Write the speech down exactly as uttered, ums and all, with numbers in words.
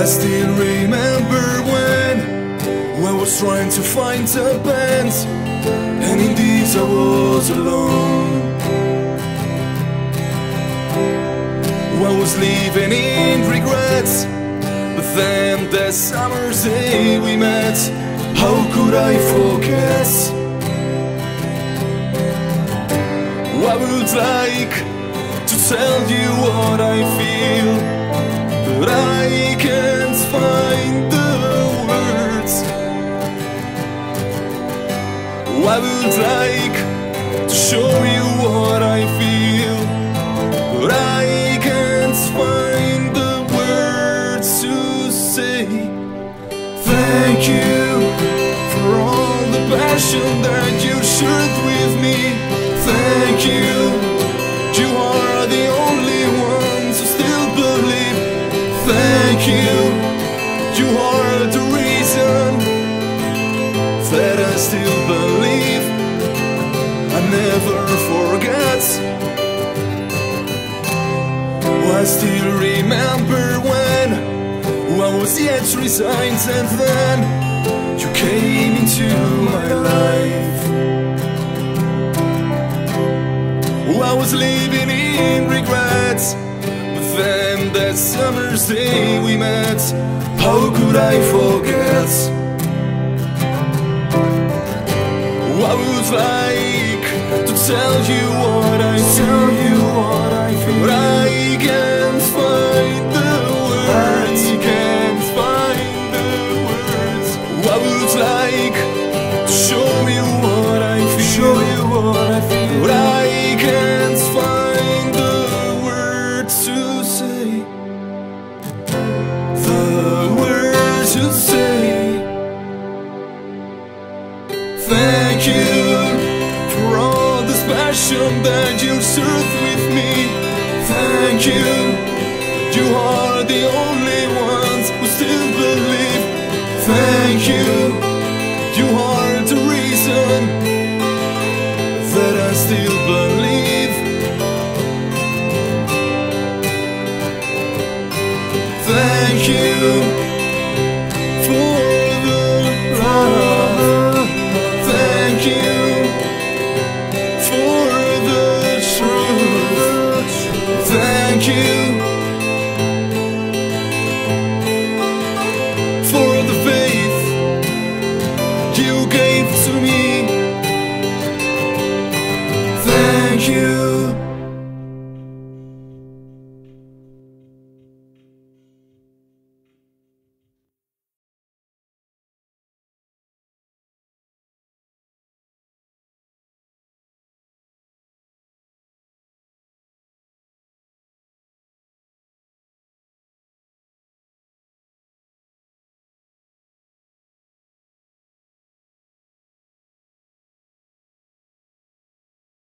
still remember when I was trying to find a band, and indeed I was alone. I was living in regrets, but then that summer's day we met, how could I forget? I would like to tell you what I feel, but I can't find the words. I would like to show you what I feel, but I can't find the words to say. Thank you for all the passion that you shared with me. Thank you, you are the only ones who still believe. Thank you, you are the reason that I still believe. I never forget. I still remember when I was yet resigned, and then you came into my life. I was living in regrets, but then that summer's day we met, how could I forget? I would like to tell you what I tell you what I feel, but I can't find the words. I can't find the words. I would like to show you what I feel, show you what I feel, but I can't find the words to say. The words to say. Thank you for all this passion that you shared with me. Thank you, you are the only ones who still believe. Thank you.